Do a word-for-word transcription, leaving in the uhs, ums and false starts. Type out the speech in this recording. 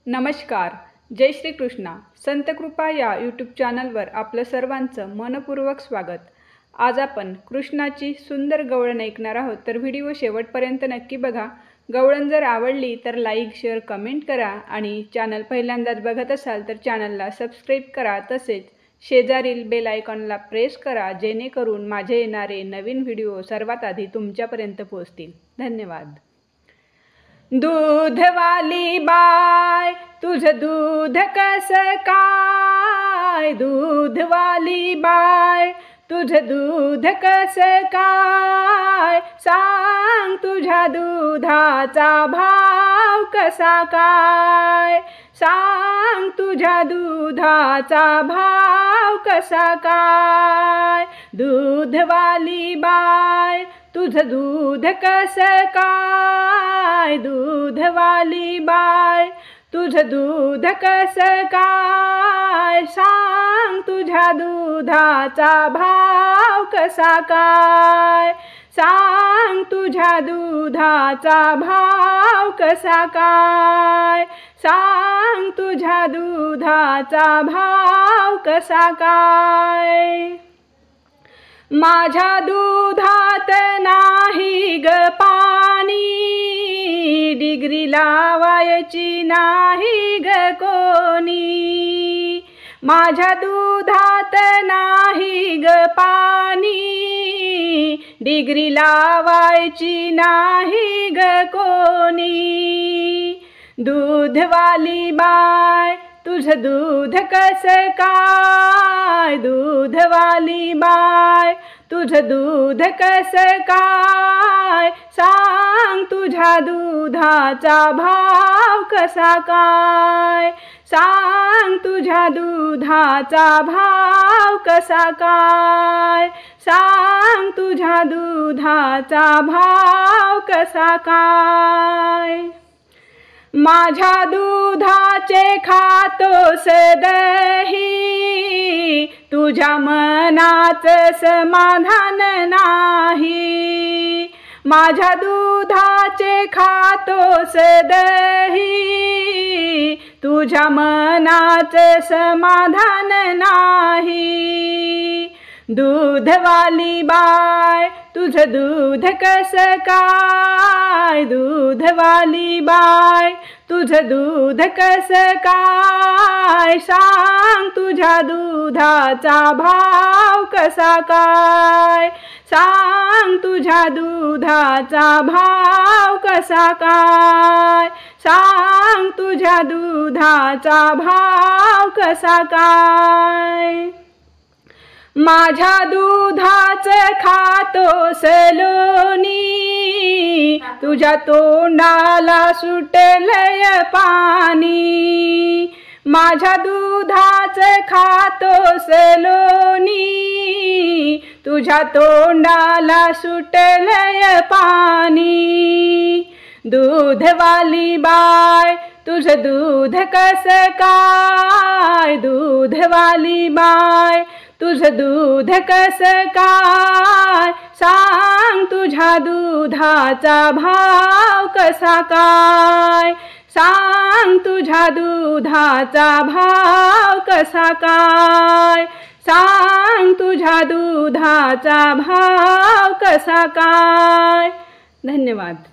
नमस्कार. जय श्री कृष्णा. संत कृपा या यूट्यूब चॅनलवर आपलं सर्वांचं मनपूर्वक स्वागत. आज आपण कृष्णाची सुंदर गवळण ऐकणार आहोत, तर व्हिडिओ शेवटपर्यंत नक्की बघा. गवळण जर आवडली तर लाईक, शेअर, कमेंट करा आणि चॅनल पहिल्यांदाच बघत असाल तर चॅनलला सबस्क्राईब करा. तसेच शेजारील बेल आयकॉनला प्रेस करा, जेणेकरून माझे येणारे नवीन व्हिडिओ सर्वात आधी तुमच्यापर्यंत पोहोचतील. धन्यवाद. दूधवाली बाय तुझं दूध कसं काय, दूधवाली बाय तुझं दूध कसं काय, सांग तुझ्या दुधाचा भाव कसा काय, सांग तुझ्या दुधाचा भाव कसा काय. दूधवाली बाय तुझं दूध कसं काय, दूधवाली बाय तुझं दूध कसं काय, सांग तुझ्या दुधाचा भाव कसा काय, सांग तुझ्या दुधाचा भाव कसा काय, सांग तुझ्या दुधाचा भाव कसा काय. माझ्या दुधात नाही ग पाणी, डिग्री लावायची नाही ग कोणी, माझ्या दुधात नाही ग पाणी, डिग्री लावायची नाही ग कोणी. दूधवाली बाय तुझं दूध कसं काय, दूधवाली बाय तुझं दूध कसं काय, सांग तुझ्या दुधाचा भाव कसा काय, सांग तुझ्या दुधाचा भाव कसा काय, सांग तुझ्या दुधाचा भाव कसा काय. माझ्या दुधाचे खातोस दही, तुझ्या मनाचं समाधान नाही, माझ्या दुधाचे खातोस दही, तुझ्या मनाचं समाधान नाही. दूधवाली बाय तुझं दूध कसं काय, दूधवाली बाय तुझं दूध कसं काय, सांग तुझ्या दुधाचा भाव कसा काय, सांग तुझ्या दुधाचा भाव कसा काय, सांग तुझ्या दुधाचा भाव कसा काय. माझ्या दुधाचं खातोस लोणी, तुझ्या तोंडाला सुटलंय पाणी, माझ्या दुधाचं खातोस लोणी, तुझ्या तोंडाला सुटलंय पाणी. दूधवाली बाय तुझं दूध कसं काय, दूधवाली बाय तुझं दूध कसं काय, सांग तुझ्या दुधाचा भाव कसा काय, सांग तुझ्या दुधाचा भाव कसा काय, सांग तुझ्या दुधाचा भाव कसा काय. धन्यवाद.